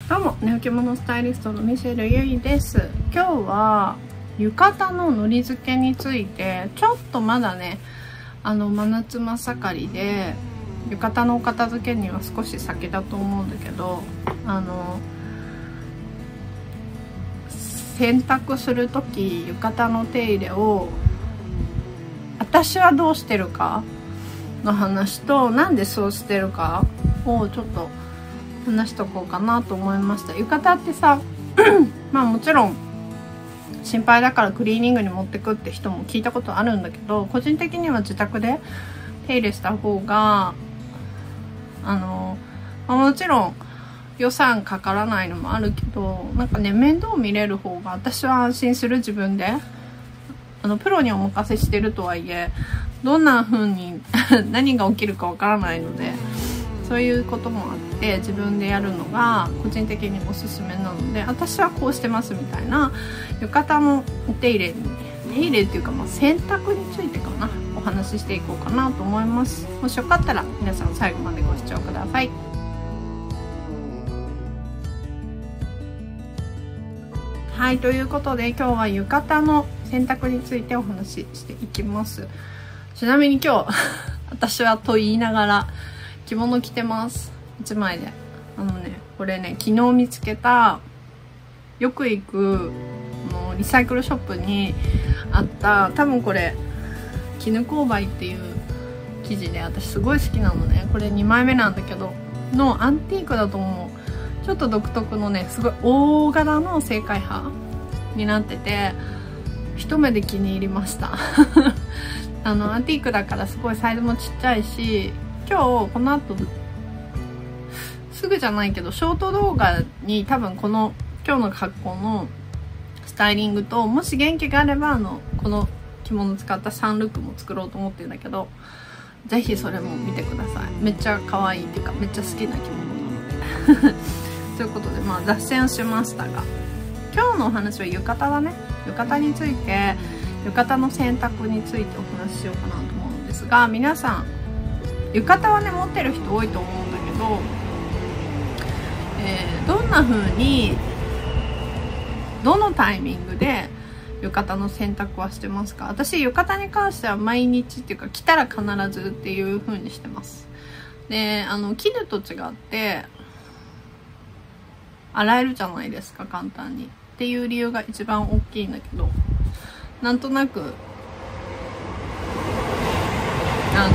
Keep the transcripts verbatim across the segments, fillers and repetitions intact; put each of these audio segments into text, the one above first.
どうも、寝置物スタイリストのミシェルゆいです。今日は浴衣ののり付けについて、ちょっとまだね、あの真夏真盛りで浴衣のお片付けには少し先だと思うんだけど、あの洗濯する時浴衣の手入れを私はどうしてるかの話と、なんでそうしてるかをちょっと話しとこうかなと思いました。浴衣ってさまあもちろん心配だからクリーニングに持ってくって人も聞いたことあるんだけど、個人的には自宅で手入れした方があの、まあ、もちろん予算かからないのもあるけど、なんかね、面倒見れる方が私は安心する。自分であのプロにお任せしてるとはいえ、どんな風に何が起きるかわからないので、そういうこともあって自分でやるのが個人的におすすめなので、私はこうしてますみたいな浴衣のお手入れ手入れっていうか、まあ、洗濯についてかな、お話ししていこうかなと思います。もしよかったら皆さん最後までご視聴ください。はい、ということで今日は浴衣の洗濯についてお話ししていきます。ちなみに今日私はと言いながら着物着てます。いちまいで。あのね、これね、昨日見つけたよく行くのリサイクルショップにあった、多分これ絹勾配っていう生地で、私すごい好きなのね。これにまいめなんだけどのアンティークだと思う。ちょっと独特のね、すごい大柄の正解派になってて、一目で気に入りましたあのアンティークだからすごいサイズもちっちゃいし、今日この後すぐじゃないけどショート動画に多分この今日の格好のスタイリングと、もし元気があればあのこの着物使ったサンルックも作ろうと思ってるんだけど、ぜひそれも見てください。めっちゃ可愛いっていうかめっちゃ好きな着物なのでということで、まあ脱線しましたが、今日のお話は浴衣だね。浴衣について、浴衣の洗濯についてお話ししようかなと思うんですが、皆さん浴衣はね持ってる人多いと思うんだけど、えー、どんな風にどのタイミングで浴衣の洗濯はしてますか？私浴衣に関しては毎日っていうか着たら必ずっていう風にしてます。で、あの絹と違って洗えるじゃないですか、簡単にっていう理由が一番大きいんだけど、なんとなくあ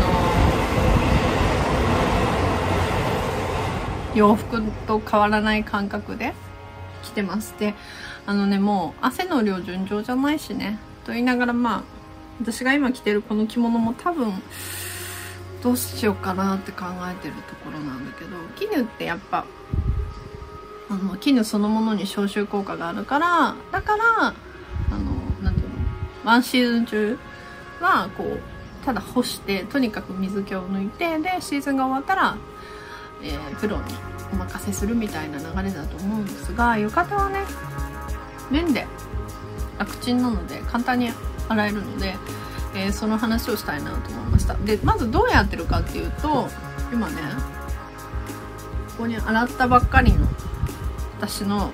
の洋服と変わらない感覚で着てます。で、あのね、もう汗の量順調じゃないしねと言いながら、まあ私が今着てるこの着物も多分どうしようかなって考えてるところなんだけど、絹ってやっぱあの絹そのものに消臭効果があるから、だからあのなんていうの、ワンシーズン中はこうただ干して、とにかく水気を抜いて、でシーズンが終わったら、えー、プロにお任せするみたいな流れだと思うんですが、浴衣はね綿で楽ちんなので簡単に洗えるので、えー、その話をしたいなと思いました。で、まずどうやってるかっていうと、今ねここに洗ったばっかりの私の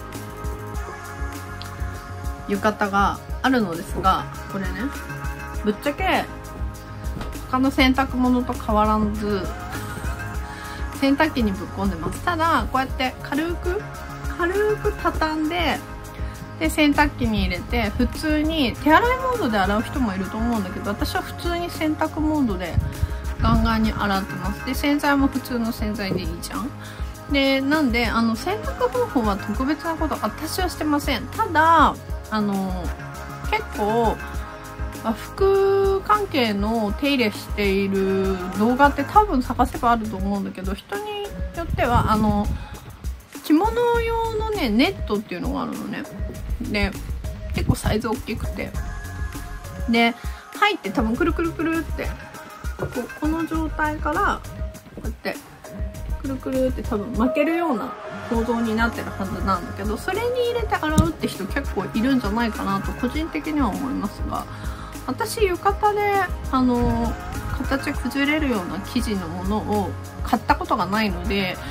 浴衣があるのですが、これねぶっちゃけ他の洗濯物と変わらず洗濯機にぶっ込んでます。ただこうやって軽く軽く畳んで、で洗濯機に入れて、普通に手洗いモードで洗う人もいると思うんだけど、私は普通に洗濯モードでガンガンに洗ってます。で洗剤も普通の洗剤でいいじゃん。でなんであの洗濯方法は特別なこと私はしてません。ただあの結構服関係の手入れしている動画って多分探せばあると思うんだけど、人によってはあの着物用のねネットっていうのがあるのね。で結構サイズ大きくて、で入って多分くるくるくるってこうこの状態からこうやってくるくるって多分巻けるような構造になってるはずなんだけど、それに入れて洗うって人結構いるんじゃないかなと個人的には思いますが、私浴衣であの形崩れるような生地のものを買ったことがないので、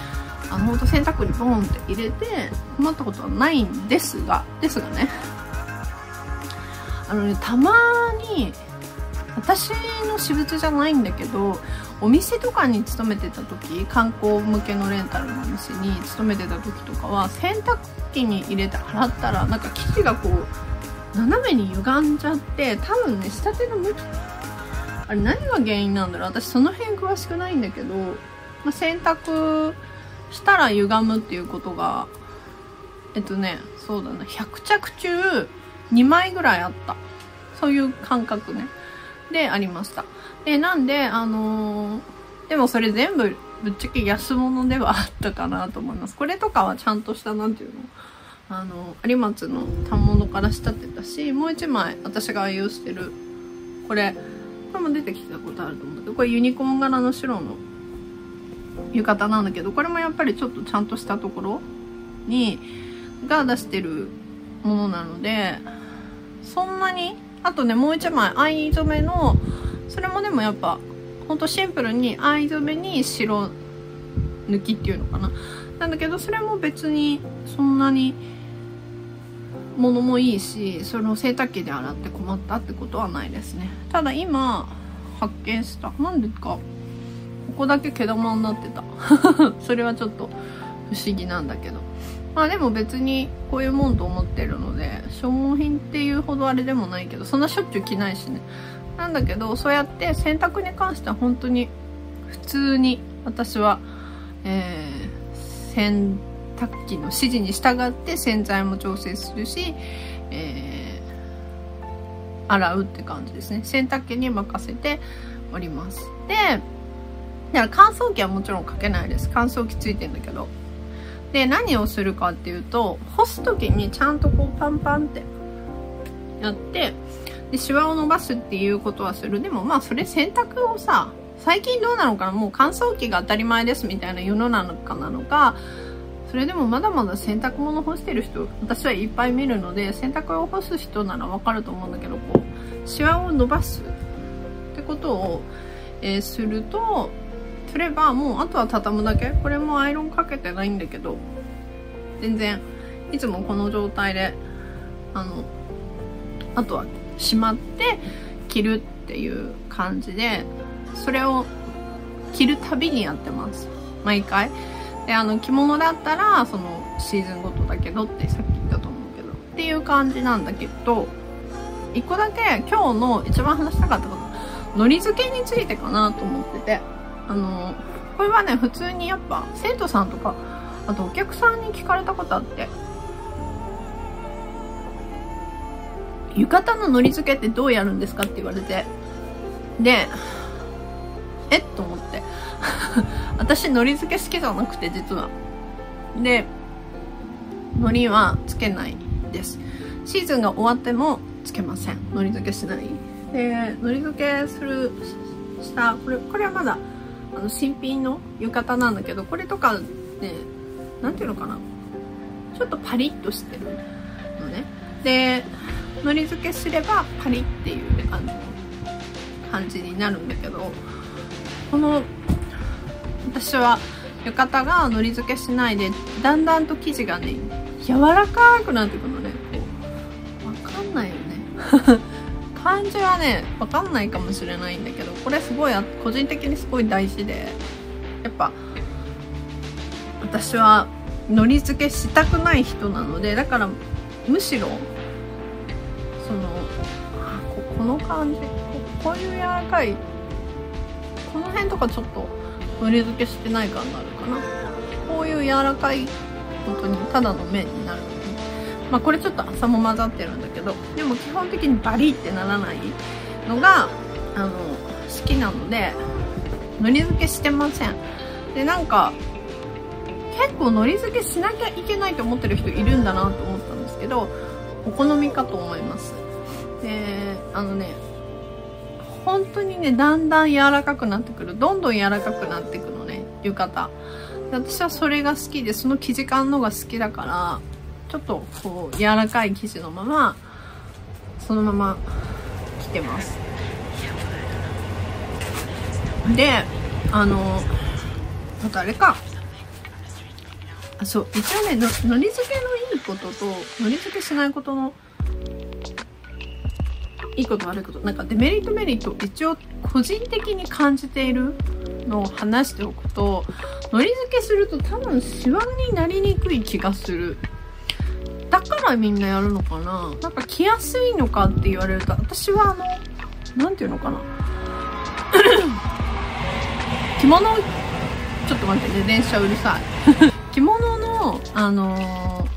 あのほんと洗濯にボンって入れて困ったことはないんですがですがねあのねたまに私の私物じゃないんだけどお店とかに勤めてた時、観光向けのレンタルのお店に勤めてた時とかは洗濯機に入れて洗ったらなんか生地がこう斜めに歪んじゃって、多分ね仕立ての向きあれ何が原因なんだろう、私その辺詳しくないんだけど、まあ、洗濯したら歪むっていうことがえっとねそうだなひゃくちゃく中にまいぐらいあった、そういう感覚ねでありました。でなんであのー、でもそれ全部ぶっちゃけ安物ではあったかなと思います。これとかはちゃんとしたなんていうのあの有松の反物から仕立てたし、もう一枚私が愛用してるこれこれも出てきたことあると思うんだけど、これユニコーン柄の白の浴衣なんだけど、これもやっぱりちょっとちゃんとしたところにが出してるものなので、そんなにあとねもう一枚藍染めのそれもでもやっぱほんとシンプルに藍染めに白抜きっていうのかななんだけど、それも別にそんなに物もいいし、その洗濯機で洗って困ったってことはないですね。ただ今発見したなんでかここだけ毛玉になってたそれはちょっと不思議なんだけど、まあでも別にこういうもんと思ってるので消耗品っていうほどあれでもないけど、そんなしょっちゅう着ないしね。なんだけどそうやって洗濯に関しては本当に普通に私は、えー、洗濯機の指示に従って洗剤も調整するし、えー、洗うって感じですね。洗濯機に任せております。でだから乾燥機はもちろんかけないです。乾燥機ついてんだけど。で何をするかっていうと、干す時にちゃんとこうパンパンってやってでシワを伸ばすっていうことはする。でもまあそれ洗濯をさ最近どうなのかな、もう乾燥機が当たり前ですみたいな世の中なのか、それでもまだまだ洗濯物干してる人私はいっぱい見るので、洗濯を干す人ならわかると思うんだけど、こうシワを伸ばすってことを、えー、するとすればもうあとは畳むだけ。これもアイロンかけてないんだけど全然いつもこの状態であのあとはしまって着るっていう感じで、それを着るたびにやってます毎回。であの着物だったらそのシーズンごとだけどってさっき言ったと思うけどっていう感じなんだけど、一個だけ今日の一番話したかったこと海苔漬けについてかなと思ってて、あのこれはね普通にやっぱ生徒さんとかあとお客さんに聞かれたことあって、浴衣の海苔漬けってどうやるんですかって言われて、でえっと思って私海苔漬け好きじゃなくて実はで海苔はつけないです。シーズンが終わってもつけません。海苔漬けしない。で海苔漬けするしたこれこれはまだあの新品の浴衣なんだけど、これとかねなんていうのかなちょっとパリッとしてるのね。で海苔漬けすればパリッっていうあの感じになるんだけど、この私は浴衣が海苔漬けしないでだんだんと生地がね柔らかくなってくのね。わかんないよね感じはねわかんないかもしれないんだけど、これすごい個人的にすごい大事で、やっぱ私は海苔漬けしたくない人なので、だからむしろそのあ こ, この感じ こ, こういう柔らかいこの辺とかちょっと海苔漬けしてない感があるかな。こういう柔らかい本当にただの麺になるので、まあこれちょっと浅も混ざってるんだけど、でも基本的にバリってならないのがあの好きなので海苔漬けしてません。でなんか結構海苔漬けしなきゃいけないと思ってる人いるんだなと思ったんですけど、お好みかと思います。であのね本当にねだんだん柔らかくなってくる、どんどん柔らかくなってくのね浴衣で。私はそれが好きで、その生地感のが好きだからちょっとこう柔らかい生地のままそのまま着てます。であのあとあれかあ、そう、一応ね、ののり付けのいいことと、のり付けしないことの、いいこと悪いこと、なんかデメリットメリット、一応個人的に感じているのを話しておくと、のり付けすると多分シワになりにくい気がする。だからみんなやるのかな。なんか着やすいのかって言われると、私はあの、なんていうのかな。着物、ちょっと待ってね、電車うるさい。着物の、あのー、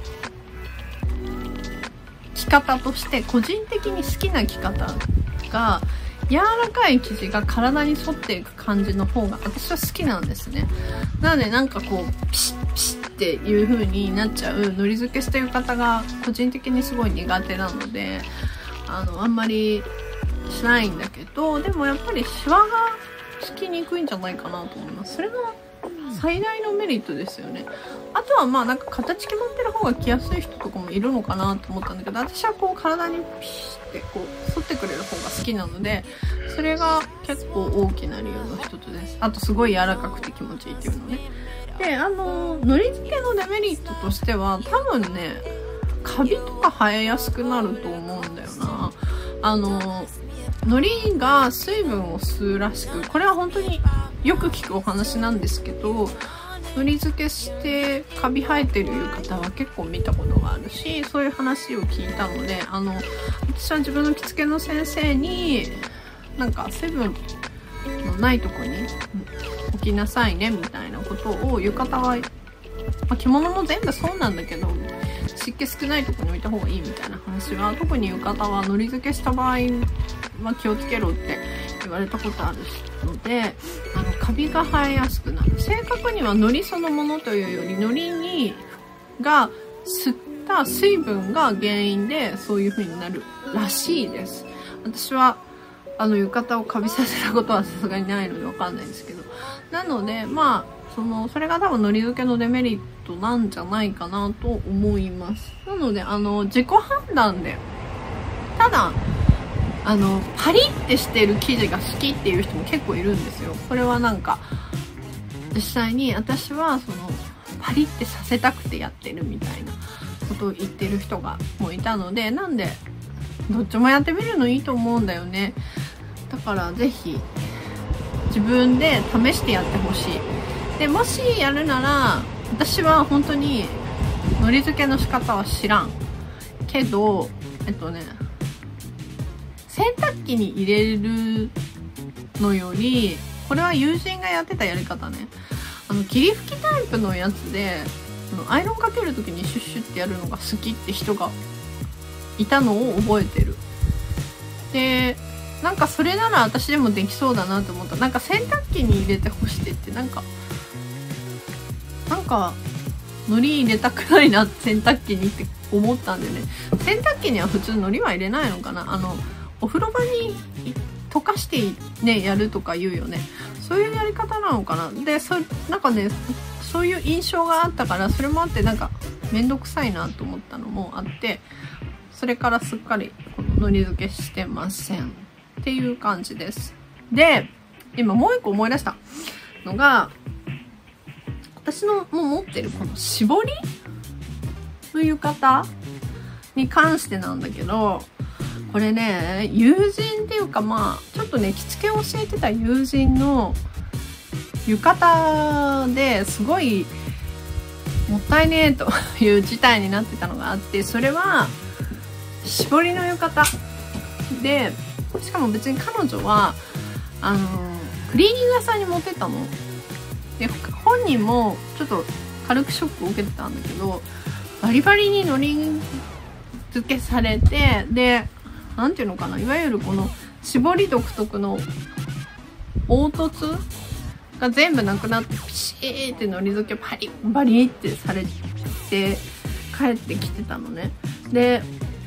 着方として個人的に好きな着方が、柔らかい生地が体に沿っていく感じの方が私は好きなんですね。なのでなんかこうピシッピシッっていう風になっちゃうのり付けしてる方が個人的にすごい苦手なので、あのあんまりしないんだけど、でもやっぱりシワがつきにくいんじゃないかなと思います。それが最大のメリットですよね。あとはまあなんか形決まってる方が着やすい人とかもいるのかなと思ったんだけど、私はこう体にピシッてこう沿ってくれる方が好きなので、それが結構大きな理由の一つです。あとすごい柔らかくて気持ちいいっていうのね。で、あののり付けのデメリットとしては多分ね、カビとか生えやすくなると思うんだよな。あののりが水分を吸うらしく、これは本当によく聞くお話なんですけど、のり付けしてカビ生えてる方は結構見たことがあるし、そういう話を聞いたので、あの私は自分の着付けの先生になんか水分のないとこに置きなさいねみたいなことを浴衣は、まあ、着物も全部そうなんだけど、湿気少ないとこに置いた方がいいみたいな話は、特に浴衣はのり付けした場合は気をつけろって言われたことあるので、あのカビが生えやすくなる。正確にはのりそのものというより、のりにが吸った水分が原因でそういう風になるらしいです。私はあの浴衣をカビさせたことはさすがにないのでわかんないんですけど、なのでまあそのそれが多分のり付けのデメリットなんじゃないかなと思います。なのであの自己判断で、ただあのパリってしてる生地が好きっていう人も結構いるんですよ。これはなんか実際に私はそのパリってさせたくてやってるみたいなことを言ってる人がもういたので、なんでどっちもやってみるのいいと思うんだよね。だからぜひ自分で試してやってほしい。でもしやるなら、私は本当にのり付けの仕方は知らんけど、えっとね洗濯機に入れるのより、これは友人がやってたやり方ね。あの霧吹きタイプのやつで、あのアイロンかける時にシュッシュってやるのが好きって人がいたのを覚えてる。で、なんかそれなら私でもできそうだなと思った。なんか洗濯機に入れて干してって、なんかなんか海苔入れたくないな、洗濯機にって思ったんでね。洗濯機には普通海苔は入れないのかな。あのお風呂場に溶かしてねやるとか言うよね。そういうやり方なのかな。で、そなんかねそういう印象があったから、それもあってなんかめんどくさいなと思ったのもあって、それからすっかりこの海苔付けしてませんっていう感じです。で、今もう一個思い出したのが、私のもう持ってるこの絞りの浴衣に関してなんだけど、これね、友人っていうかまあちょっとね着付けを教えてた友人の浴衣ですごいもったいねえという事態になってたのがあって、それは絞りの浴衣で、しかも別に彼女はあのクリーニング屋さんに持ってったので、本人もちょっと軽くショックを受けてたんだけど、バリバリにのり付けされて、でなんていうのかな、いわゆるこの絞り独特の凹凸が全部なくなって、ピシーってのり付けパリバリってされて帰ってきてたのね。で、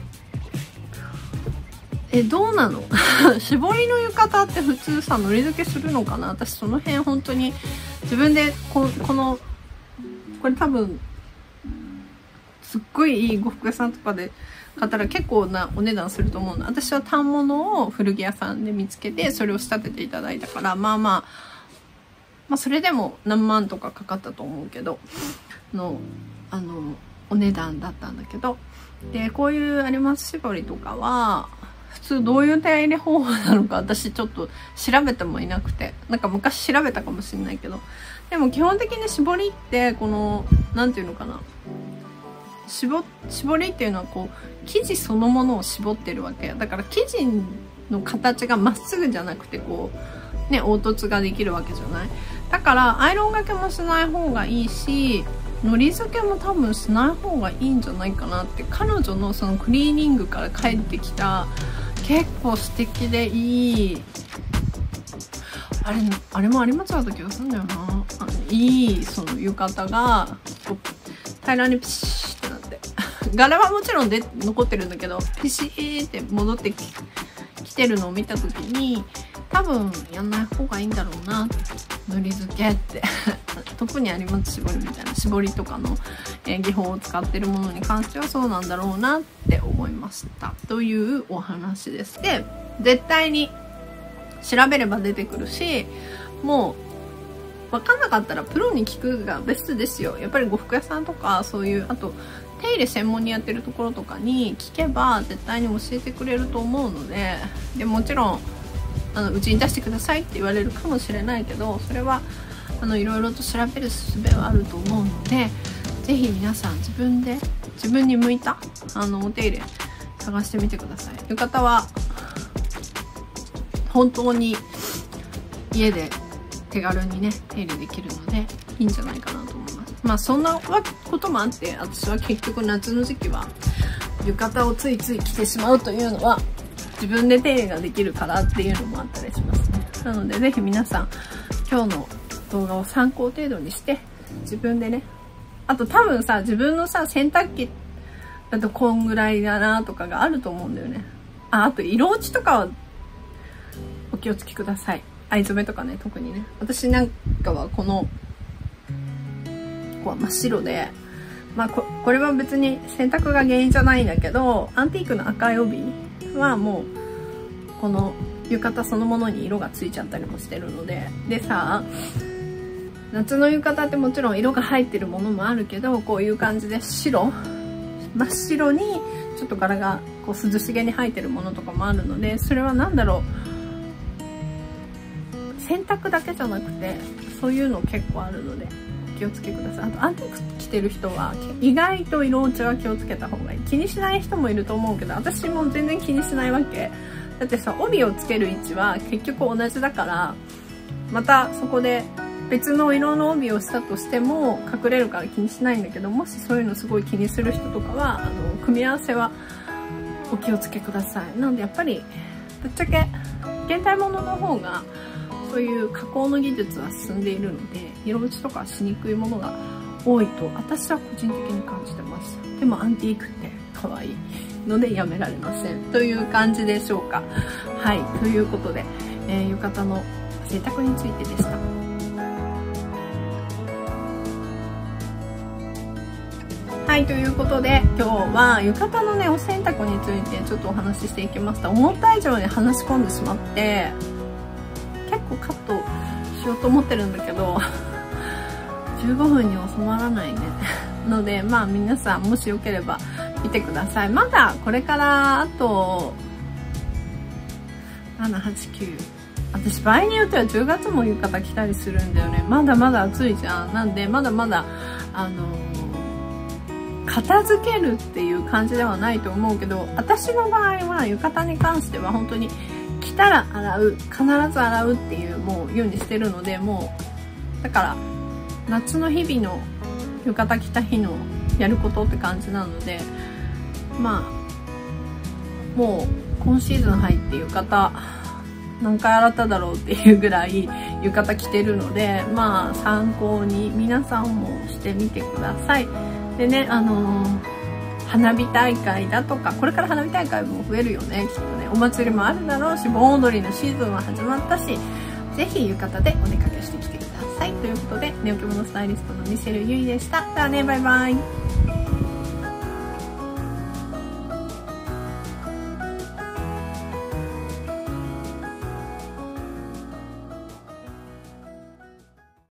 えどうなの絞りの浴衣って普通さのり付けするのかな。私その辺本当に自分でここのこれ多分すっごいいい呉服屋さんとかで買ったら結構なお値段すると思うの。私は反物を古着屋さんで見つけてそれを仕立てていただいたから、まあまあまあそれでも何万とかかかったと思うけどのあのお値段だったんだけど、でこういう有松絞りとかは普通どういう手入れ方法なのか私ちょっと調べてもいなくて、なんか昔調べたかもしれないけど、でも基本的に絞りってこのなんていうのかな、絞絞りっていうのはこう生地そのものを絞ってるわけだから、生地の形がまっすぐじゃなくてこうね凹凸ができるわけじゃない。だからアイロンがけもしない方がいいし、のり付けも多分しない方がいいんじゃないかなって、彼女のそのクリーニングから帰ってきた結構素敵でいい、あれあれも有松だった気がするんだよな、あのいいその浴衣がこう平らにピシッってなって柄はもちろんで残ってるんだけどピシーって戻ってききてるのを見た時に多分やんない方がいいんだろうな、のり付けって特に有松絞りみたいな絞りとかの、えー、技法を使ってるものに関してはそうなんだろうなって思いましたというお話です。で絶対に調べれば出てくるし、もう分かんなかったらプロに聞くがベストですよ。やっぱり呉服屋さんとかそういう、あと手入れ専門にやってるところとかに聞けば絶対に教えてくれると思うので、でもちろんあのうちに出してくださいって言われるかもしれないけど、それはあのいろいろと調べる術はあると思うので、是非皆さん自分で自分に向いたあのお手入れ探してみてください。浴衣は本当に家で手軽にね手入れできるのでいいんじゃないかなと思います。まあそんなこともあって、私は結局夏の時期は浴衣をついつい着てしまうというのは自分で手入れができるからっていうのもあったりしますね。なのでぜひ皆さん今日の動画を参考程度にして自分でね、あと多分さ自分のさ洗濯機だとこんぐらいだなとかがあると思うんだよね。ああと色落ちとかはお気をつけください。藍染めとかね、特にね。私なんかはこのこう真っ白で、まあ こ, これは別に洗濯が原因じゃないんだけど、アンティークの赤い帯はもうこの浴衣そのものに色がついちゃったりもしてるので、でさ夏の浴衣ってもちろん色が入ってるものもあるけど、こういう感じで白真っ白にちょっと柄がこう涼しげに入ってるものとかもあるので、それは何だろう、洗濯だけじゃなくてそういうの結構あるのでお気をつけください。あとアンティーク着てる人は意外と色落ちは気をつけた方がいい。気にしない人もいると思うけど、私も全然気にしないわけだってさ、帯をつける位置は結局同じだから、またそこで別の色の帯をしたとしても隠れるから気にしないんだけど、もしそういうのすごい気にする人とかはあの組み合わせはお気をつけください。なのでやっぱりぶっちゃけ現代物の方がそういう加工の技術は進んでいるので、色落ちとかしにくいものが多いと私は個人的に感じてます。でもアンティークって可愛いのでやめられませんという感じでしょうか。はい、ということで、えー、浴衣の洗濯についてでした。はい、ということで今日は浴衣のねお洗濯についてちょっとお話ししていきました。思った以上に話し込んでしまって結構カットしようと思ってるんだけどじゅうごふんに収まらないねので、まあ皆さんもしよければ見てください。まだこれからあとななはちきゅう、私場合によってはじゅうがつも浴衣着たりするんだよね。まだまだ暑いじゃん。なんでまだまだあの片付けるっていう感じではないと思うけど、私の場合は浴衣に関しては本当に着たら洗う、必ず洗うっていうもうようにしてるので、もうだから夏の日々の浴衣着た日のやることって感じなので、まあもう今シーズン入って浴衣何回洗っただろうっていうぐらい浴衣着てるので、まあ参考に皆さんもしてみてください。でね、あのー、花火大会だとか、これから花火大会も増えるよね、きっとね。お祭りもあるだろうし、盆踊りのシーズンは始まったし、ぜひ浴衣でお出かけしてきてください。ということで、ネオ着物スタイリストのミシェルゆいでした。ではね、バイバイ。